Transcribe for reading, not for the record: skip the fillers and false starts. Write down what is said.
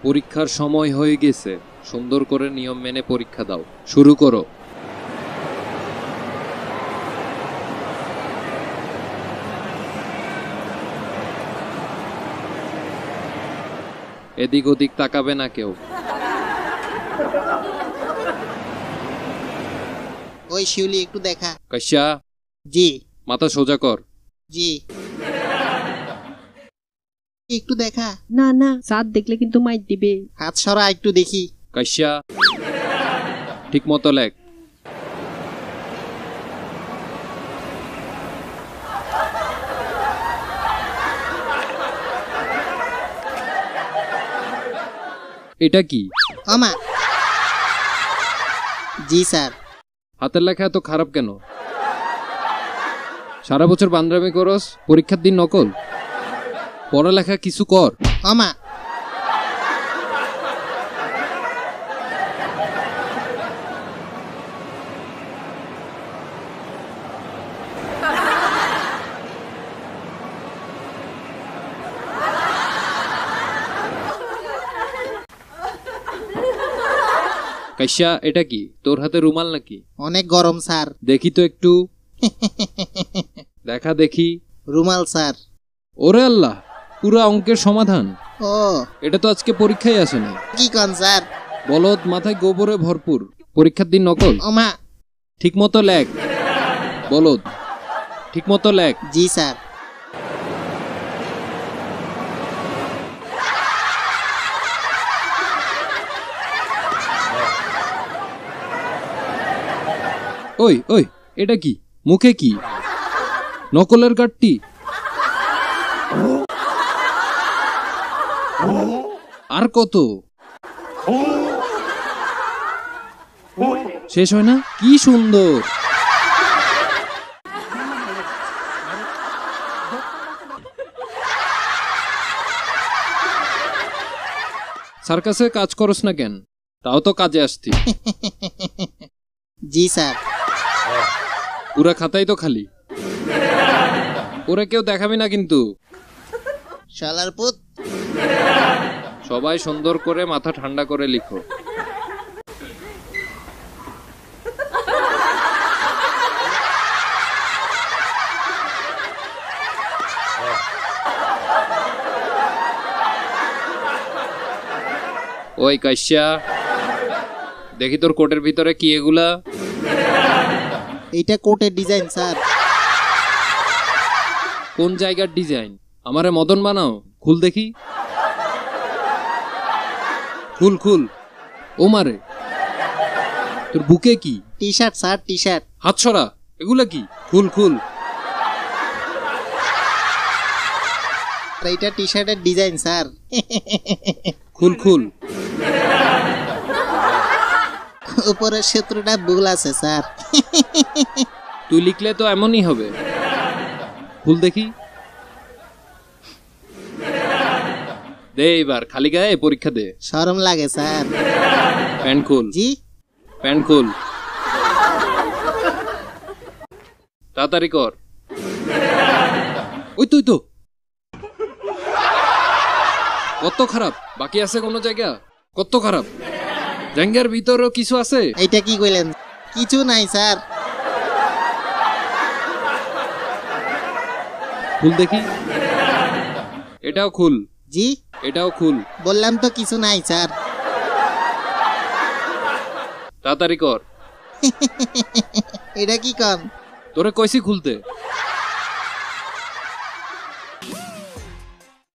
পরীক্ষার সময় হয়ে গেছে, সুন্দর করে নিয়ম মেনে পরীক্ষা দাও। শুরু করো। এদিক ওদিক তাকাবে না কেউ। ওই শিউলি একটু দেখা। কাশ্যা, জি। মাথা সোজা কর। জি। একটু দেখা। না না, স্যার দেখলে কিন্তু মাইর দিবে। হাত সরা একটু দেখি। কাশ্যা, ঠিক মতো লেখ। এটা কি? ওমা। জি স্যার। হাতের লেখা এত খারাপ কেন? সারা বছর বান্দরামি করস, পরীক্ষার দিন নকল। পড়ালেখা কিছু কর। ওমা। কাশ্যা, এটা কি? তোর হাতে রুমাল নাকি? অনেক গরম স্যার। দেখি তো একটু। দেখা দেখি। রুমাল স্যার। ওরে আল্লাহ, পুরা অঙ্কের সমাধান। ও, এটা তো আজকে পরীক্ষায় আসেনি। কি কন স্যার? বলদ, মাথায় গোবরে ভরপুর, পরীক্ষার দিন নকল। ওমা। ঠিক মতো লেখ। বলদ, ঠিক মতো লেখ। জি স্যার। ওই ওই, এটা কি? মুখে কি? নকলের কাটটি? আর কত? শেষ হয় না? কি সুন্দর! সার্কাসে কাজ করস না কেন? তাও তো কাজে আসতি। জি স্যার। পুরা খাতাই তো খালি। ওরে কেউ দেখাবি না কিন্তু। শালার পুত। সবাই সুন্দর করে মাথা ঠান্ডা করে লিখো। ওই কাশ্যা, দেখি তোর কোটের ভিতরে কি এগুলা? এইটা কোটের ডিজাইন স্যার। কোন জায়গার ডিজাইন? আমারে মদন বানাও? খুল দেখি। খুল খুল। ও মারে, তোর বুকে কি? T shirt sir, T shirt. হাত ছড়া, এগুলা কি? খুল খুল। এইটা টি শার্টের ডিজাইন স্যার। খুল খুল। উপরের সূত্রটা ভুল আছে স্যার। তুই লিখলে তো এমনই হবে। খুল দেখি। দে এবার, খালি গায়ে পরীক্ষা দে। শরম লাগে স্যার। প্যান্ট খুল। জি। প্যান্ট খুল, তাড়াতাড়ি কর। ওই তুই তো কত খারাপ। বাকি আছে কোনো জায়গা? কত খারাপ। জাঙ্গিয়ার ভিতরও কিছু আছে? এইটা কি কইলেন? কিছু নাই স্যার। খুল দেখি। এটাও খুল। জি। এটাও খুল। বললাম তো কিছু নাই স্যার। তাড়াতাড়ি কর। এটা কি কন? তোরে কইছি খুলতে।